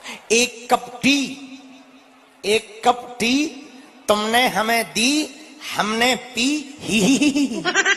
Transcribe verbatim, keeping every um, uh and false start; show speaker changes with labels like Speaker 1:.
Speaker 1: एक cup tea, एक cup tea तुमने हमें दी, हमने पी ही, ही, ही, ही।